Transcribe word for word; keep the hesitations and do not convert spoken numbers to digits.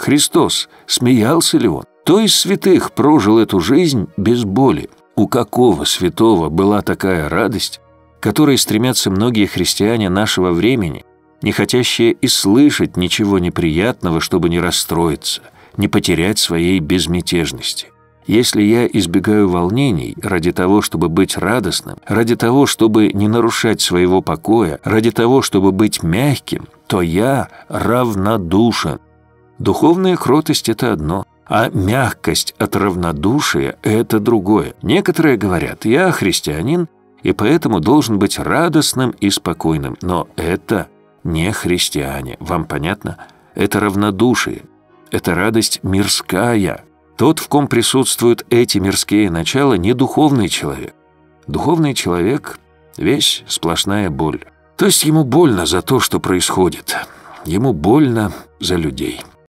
Христос, смеялся ли Он? Кто из святых прожил эту жизнь без боли? У какого святого была такая радость, к которой стремятся многие христиане нашего времени, не хотящие и слышать ничего неприятного, чтобы не расстроиться, не потерять своей безмятежности? Если я избегаю волнений ради того, чтобы быть радостным, ради того, чтобы не нарушать своего покоя, ради того, чтобы быть мягким, то я равнодушен. Духовная кротость – это одно, а мягкость от равнодушия – это другое. Некоторые говорят: я христианин, и поэтому должен быть радостным и спокойным. Но это не христиане. Вам понятно? Это равнодушие. Это радость мирская. Тот, в ком присутствуют эти мирские начала, не духовный человек. Духовный человек – весь сплошная боль. То есть ему больно за то, что происходит. Ему больно за людей.